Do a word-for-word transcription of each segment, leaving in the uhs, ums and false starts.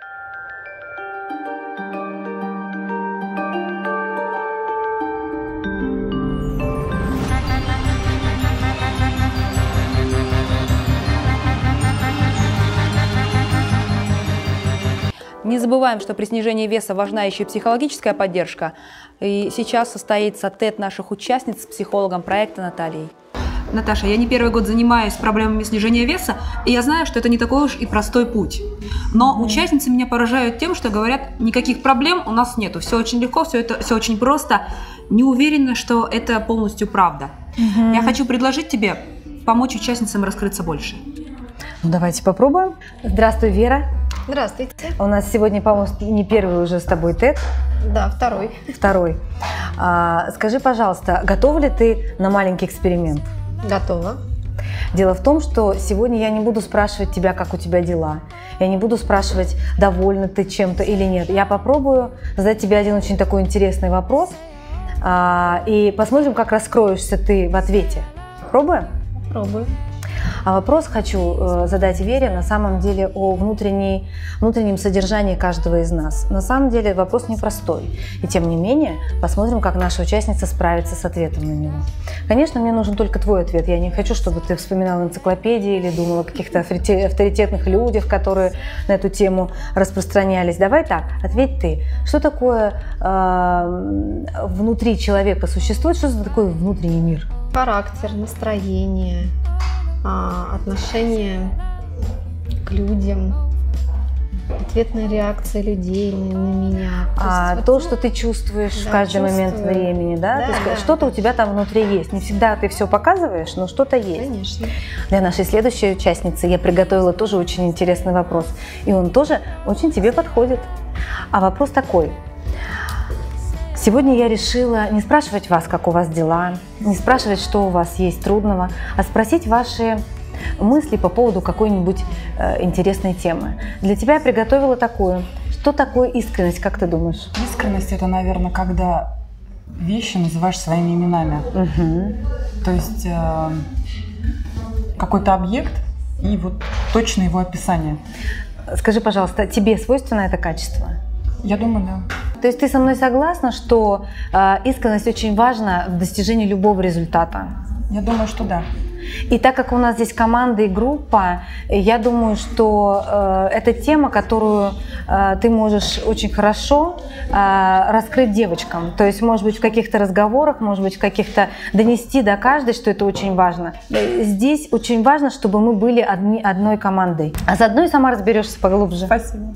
Не забываем, что при снижении веса важна еще и психологическая поддержка. И сейчас состоится тет наших участниц с психологом проекта Натальей. Наташа, я не первый год занимаюсь проблемами снижения веса, и я знаю, что это не такой уж и простой путь. Но mm-hmm. участницы меня поражают тем, что говорят, никаких проблем у нас нету, все очень легко, все это все очень просто. Не уверена, что это полностью правда. Mm-hmm. Я хочу предложить тебе помочь участницам раскрыться больше. Ну, давайте попробуем. Здравствуй, Вера. Здравствуйте. У нас сегодня, по-моему, не первый уже с тобой тет. Да, второй. Второй. А, скажи, пожалуйста, готова ли ты на маленький эксперимент? Готова. Дело в том, что сегодня я не буду спрашивать тебя, как у тебя дела. Я не буду спрашивать, довольна ты чем-то или нет. Я попробую задать тебе один очень такой интересный вопрос. А, и посмотрим, как раскроешься ты в ответе. Пробуем? Пробую. А вопрос хочу э, задать Вере на самом деле о внутренней, внутреннем содержании каждого из нас. На самом деле вопрос непростой. И тем не менее, посмотрим, как наша участница справится с ответом на него. Конечно, мне нужен только твой ответ. Я не хочу, чтобы ты вспоминала энциклопедии или думала о каких-то авторитетных людях, которые на эту тему распространялись. Давай так, ответь ты. Что такое э, внутри человека существует? Что это такое внутренний мир? Характер, настроение, отношение к людям, ответная реакция людей на, на меня. То, а вот, то, ну, что ты чувствуешь да, в каждый чувствую. момент времени, да? Да, То есть да, что-то да. у тебя там внутри есть. Не всегда ты все показываешь, но что-то есть. Конечно. Для нашей следующей участницы я приготовила тоже очень интересный вопрос. И он тоже очень тебе подходит. А вопрос такой. Сегодня я решила не спрашивать вас, как у вас дела, не спрашивать, что у вас есть трудного, а спросить ваши мысли по поводу какой-нибудь э, интересной темы. Для тебя я приготовила такую. Что такое искренность, как ты думаешь? Искренность – это, наверное, когда вещи называешь своими именами. Угу. То есть э, какой-то объект и вот точно его описание. Скажи, пожалуйста, тебе свойственно это качество? Я думаю, да. То есть ты со мной согласна, что э, искренность очень важна в достижении любого результата? Я думаю, что да. И так как у нас здесь команда и группа, я думаю, что э, это тема, которую э, ты можешь очень хорошо э, раскрыть девочкам. То есть, может быть, в каких-то разговорах, может быть, в каких-то донести до каждой, что это очень важно. Здесь очень важно, чтобы мы были одни, одной командой. А заодно и сама разберешься поглубже. Спасибо.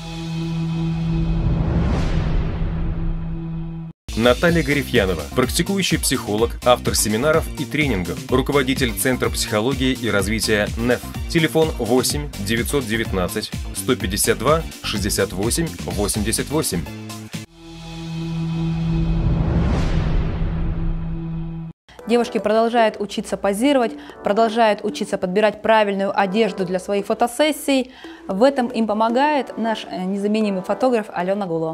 Наталья Гарифьянова, практикующий психолог, автор семинаров и тренингов, руководитель Центра психологии и развития эн и эф. Телефон восемь девятьсот девятнадцать сто пятьдесят два шестьдесят восемь восемьдесят восемь. Девушки продолжают учиться позировать, продолжают учиться подбирать правильную одежду для своих фотосессий. В этом им помогает наш незаменимый фотограф Алена Гуло.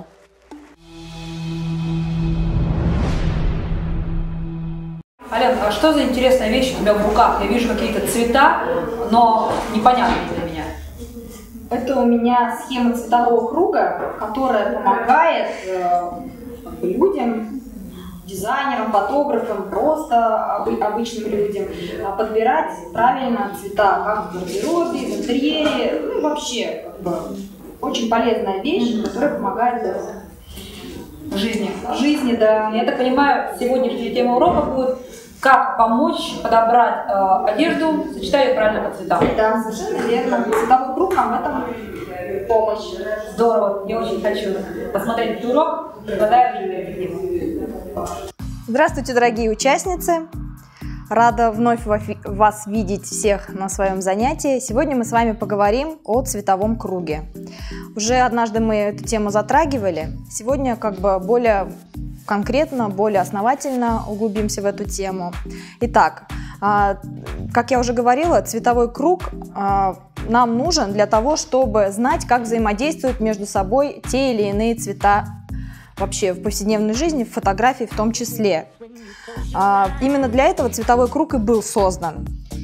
Ален, а что за интересная вещь у тебя в руках? Я вижу какие-то цвета, но непонятные для меня. Это у меня схема цветового круга, которая помогает э, людям, дизайнерам, фотографам, просто об, обычным людям подбирать правильно цвета, как в гардеробе, в интерьере, ну, вообще как бы, очень полезная вещь, которая помогает в жизни. В жизни, да. Я так понимаю, сегодняшняя тема урока будет как помочь подобрать э, одежду, сочетая ее правильно по цветам. Да, совершенно верно. Цветовой круг нам в этом помощь. Здорово, я очень хочу посмотреть этот урок, преподаю живую. Здравствуйте, дорогие участницы! Рада вновь вас видеть всех на своем занятии. Сегодня мы с вами поговорим о цветовом круге. Уже однажды мы эту тему затрагивали. Сегодня как бы более конкретно, более основательно углубимся в эту тему. Итак, как я уже говорила, цветовой круг нам нужен для того, чтобы знать, как взаимодействуют между собой те или иные цвета вообще в повседневной жизни, в фотографии в том числе. Именно для этого цветовой круг и был создан.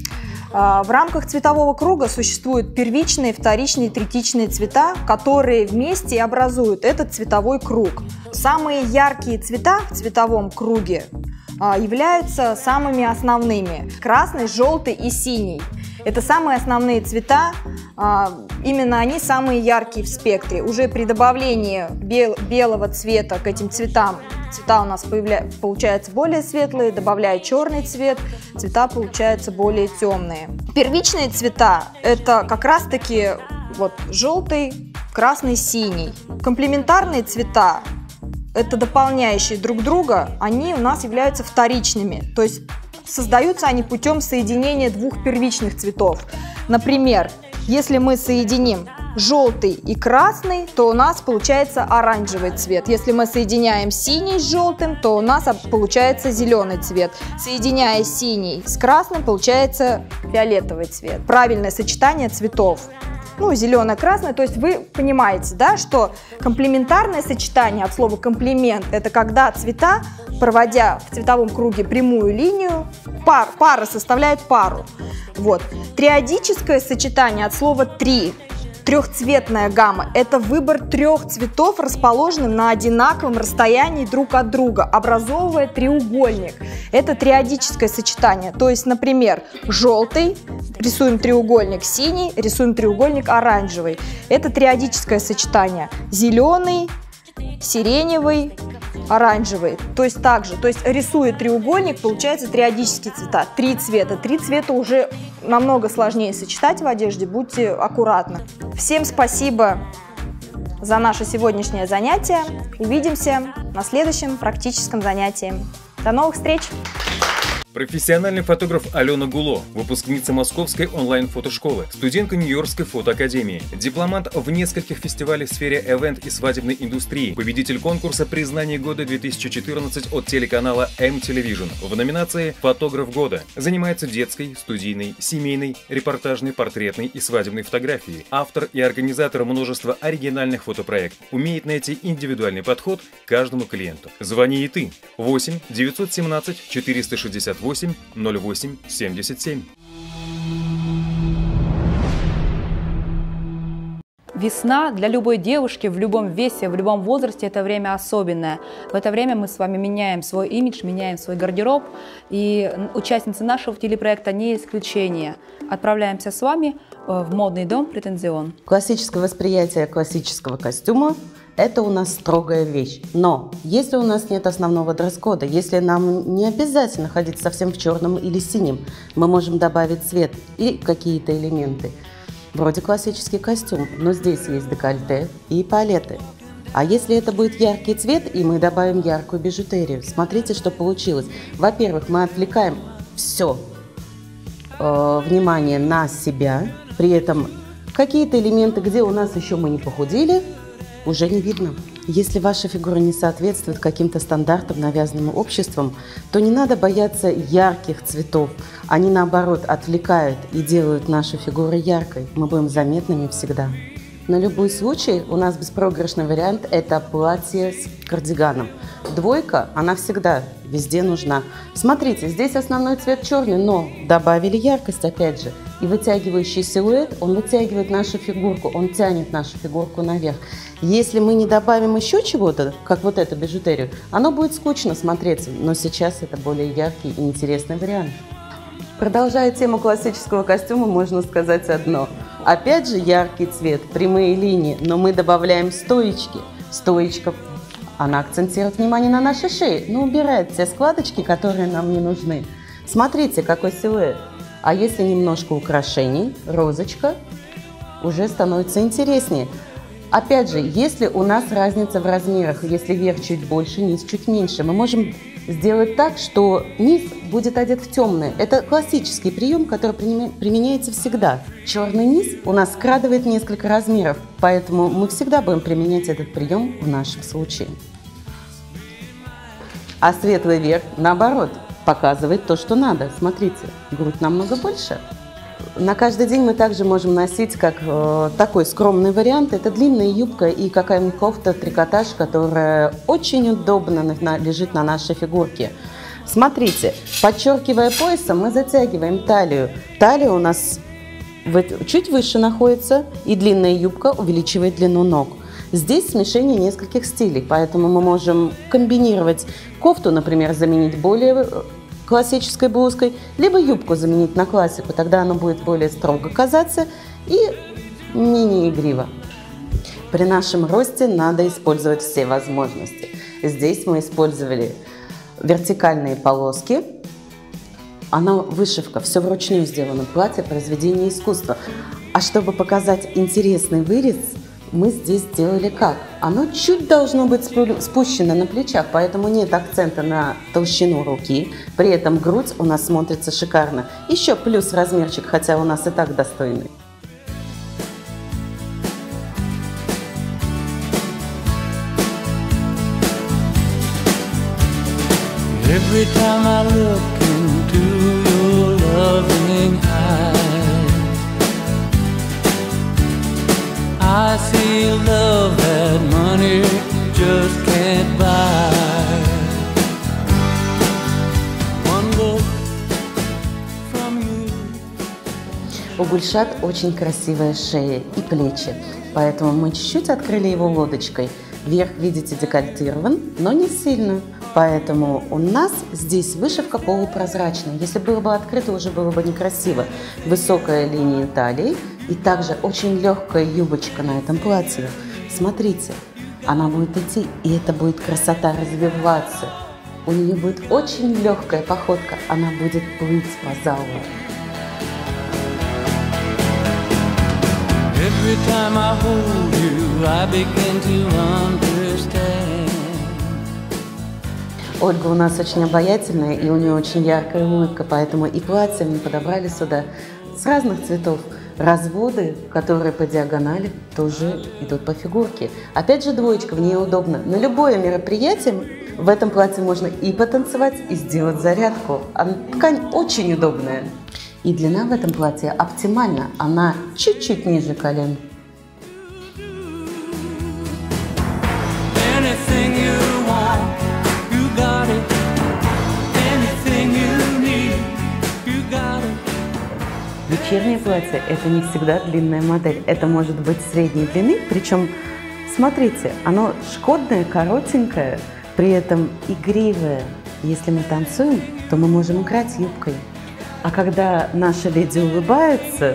В рамках цветового круга существуют первичные, вторичные, третичные цвета, которые вместе и образуют этот цветовой круг. Самые яркие цвета в цветовом круге являются самыми основными – красный, желтый и синий. Это самые основные цвета, именно они самые яркие в спектре. Уже при добавлении бел белого цвета к этим цветам, цвета у нас получаются более светлые, добавляя черный цвет, цвета получаются более темные. Первичные цвета – это как раз-таки вот желтый, красный, синий. Комплементарные цвета – это дополняющие друг друга, они у нас являются вторичными, то есть создаются они путем соединения двух первичных цветов. Например, если мы соединим желтый и красный, то у нас получается оранжевый цвет. Если мы соединяем синий с желтым, то у нас получается зеленый цвет. Соединяя синий с красным, получается фиолетовый цвет. Правильное сочетание цветов. Ну, зеленое-красное, то есть вы понимаете, да, что комплементарное сочетание от слова комплимент – это когда цвета, проводя в цветовом круге прямую линию, пар, пара составляет пару. Вот. Триодическое сочетание от слова три, трехцветная гамма – это выбор трех цветов, расположенных на одинаковом расстоянии друг от друга, образовывая треугольник. Это триодическое сочетание. То есть, например, желтый, рисуем треугольник, синий, рисуем треугольник, оранжевый. Это триодическое сочетание. Зеленый, сиреневый, оранжевый. То есть также, то есть рисуя треугольник, получается триодические цвета. Три цвета. Три цвета уже намного сложнее сочетать в одежде, будьте аккуратны. Всем спасибо за наше сегодняшнее занятие. Увидимся на следующем практическом занятии. До новых встреч! Профессиональный фотограф Алена Гуло, выпускница Московской онлайн-фотошколы, студентка Нью-Йоркской фотоакадемии, дипломант в нескольких фестивалях в сфере эвент и свадебной индустрии, победитель конкурса «Признание года две тысячи четырнадцать» от телеканала M-Television в номинации «Фотограф года». Занимается детской, студийной, семейной, репортажной, портретной и свадебной фотографией. Автор и организатор множества оригинальных фотопроектов. Умеет найти индивидуальный подход к каждому клиенту. Звони и ты. восемь девятьсот семнадцать четыреста шестьдесят восемь ноль восемь семьдесят семь. Весна для любой девушки в любом весе, в любом возрасте – это время особенное. В это время мы с вами меняем свой имидж, меняем свой гардероб. И участницы нашего телепроекта не исключение. Отправляемся с вами в модный дом «Претензион». Классическое восприятие классического костюма – это у нас строгая вещь. Но если у нас нет основного дресс-кода, если нам не обязательно ходить совсем в черном или синем, мы можем добавить цвет и какие-то элементы. Вроде классический костюм, но здесь есть декольте и палеты. А если это будет яркий цвет, и мы добавим яркую бижутерию, смотрите, что получилось. Во-первых, мы отвлекаем все э, внимание на себя, при этом какие-то элементы, где у нас еще мы не похудели, уже не видно. Если ваша фигура не соответствует каким-то стандартам, навязанным обществом, то не надо бояться ярких цветов. Они, наоборот, отвлекают и делают нашу фигуру яркой. Мы будем заметными всегда. На любой случай у нас беспроигрышный вариант – это платье с кардиганом. Двойка, она всегда везде нужна. Смотрите, здесь основной цвет черный, но добавили яркость опять же. И вытягивающий силуэт, он вытягивает нашу фигурку, он тянет нашу фигурку наверх. Если мы не добавим еще чего-то, как вот эту бижутерию, оно будет скучно смотреться, но сейчас это более яркий и интересный вариант. Продолжая тему классического костюма, можно сказать одно. Опять же яркий цвет, прямые линии, но мы добавляем стоечки. Стоечка, она акцентирует внимание на нашей шее, но убирает те складочки, которые нам не нужны. Смотрите, какой силуэт. А если немножко украшений, розочка, уже становится интереснее. Опять же, если у нас разница в размерах, если верх чуть больше, низ чуть меньше, мы можем сделать так, что низ будет одет в темное. Это классический прием, который применяется всегда. Черный низ у нас скрадывает несколько размеров, поэтому мы всегда будем применять этот прием в нашем случае. А светлый верх, наоборот, показывает то, что надо. Смотрите, грудь намного больше. На каждый день мы также можем носить как э, такой скромный вариант. Это длинная юбка и какая-нибудь кофта, трикотаж, которая очень удобно на, на, лежит на нашей фигурке. Смотрите, подчеркивая поясом, мы затягиваем талию. Талия у нас чуть выше находится, и длинная юбка увеличивает длину ног. Здесь смешение нескольких стилей, поэтому мы можем комбинировать кофту, например, заменить более классической блузкой, либо юбку заменить на классику, тогда она будет более строго казаться и менее игриво. При нашем росте надо использовать все возможности. Здесь мы использовали вертикальные полоски. Она вышивка, все вручную сделано, платье, произведение искусства. А чтобы показать интересный вырез, мы здесь сделали как? Оно чуть должно быть спущено на плечах, поэтому нет акцента на толщину руки. При этом грудь у нас смотрится шикарно. Еще плюс размерчик, хотя у нас и так достойный. Every time I look into your loving eyes, I see love that money just can't buy. One look from you. У Гульшат очень красивая шея и плечи, поэтому мы чуть-чуть открыли его лодочкой. Верх, видите, декольтирован, но не сильно. Поэтому у нас здесь вышивка полупрозрачная. Если было бы открыто, уже было бы некрасиво. Высокая линия талии и также очень легкая юбочка на этом платье. Смотрите, она будет идти, и это будет красота развиваться. У нее будет очень легкая походка, она будет плыть по залу. Every time I hold you, I begin to understand. Ольга у нас очень обаятельная, и у нее очень яркая улыбка, поэтому и платье мы подобрали сюда с разных цветов. Разводы, которые по диагонали, тоже идут по фигурке. Опять же, двоечка, в ней удобно. На любое мероприятие в этом платье можно и потанцевать, и сделать зарядку. А ткань очень удобная. И длина в этом платье оптимальна, она чуть-чуть ниже колен. Вечернее платье – это не всегда длинная модель, это может быть средней длины, причем, смотрите, оно шкодное, коротенькое, при этом игривое. Если мы танцуем, то мы можем играть юбкой. А когда наша леди улыбается,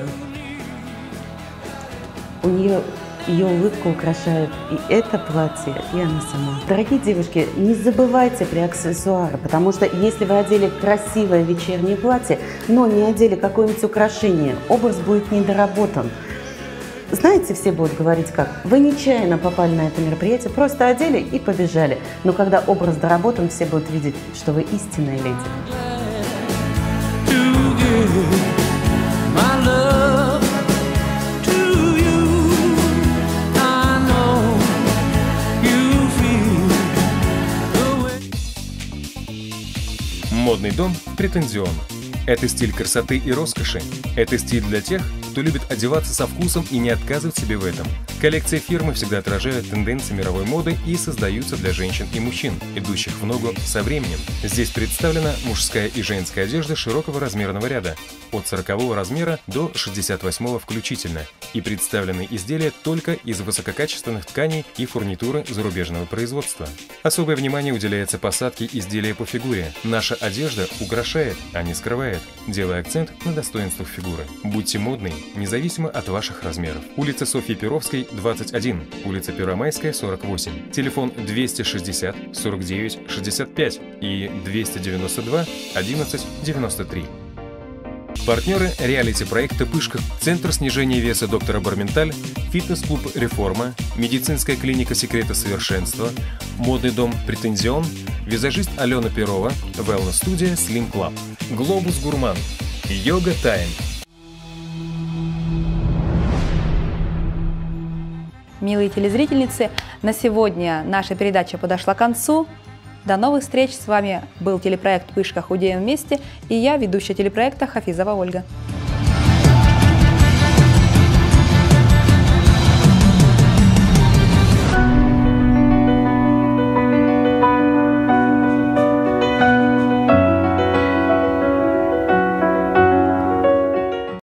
у нее ее улыбка украшает и это платье, и она сама. Дорогие девушки, не забывайте при аксессуарах, потому что если вы одели красивое вечернее платье, но не одели какое-нибудь украшение, образ будет недоработан. Знаете, все будут говорить как? Вы нечаянно попали на это мероприятие, просто одели и побежали. Но когда образ доработан, все будут видеть, что вы истинная леди. Модный дом «Претензион». Это стиль красоты и роскоши. Это стиль для тех, кто любит одеваться со вкусом и не отказывать себе в этом. Коллекции фирмы всегда отражают тенденции мировой моды и создаются для женщин и мужчин, идущих в ногу со временем. Здесь представлена мужская и женская одежда широкого размерного ряда, от сорокового размера до шестьдесят восьмого включительно, и представлены изделия только из высококачественных тканей и фурнитуры зарубежного производства. Особое внимание уделяется посадке изделия по фигуре. Наша одежда украшает, а не скрывает, делая акцент на достоинствах фигуры. Будьте модны, независимо от ваших размеров. Улица Софьи Перовской, двадцать один, улица Первомайская, сорок восемь. Телефон двести шестьдесят сорок девять шестьдесят пять и двести девяносто два одиннадцать девяносто три. Партнеры реалити-проекта «Пышка», Центр снижения веса доктора Барменталь, фитнес-клуб «Реформа», медицинская клиника «Секреты совершенства», модный дом «Претензион», визажист Алена Перова, wellness-студия Slim Club, Глобус Гурман, Йога Тайм. Милые телезрительницы, на сегодня наша передача подошла к концу. До новых встреч! С вами был телепроект «Пышка. Худеем вместе» и я, ведущая телепроекта Хафизова Ольга.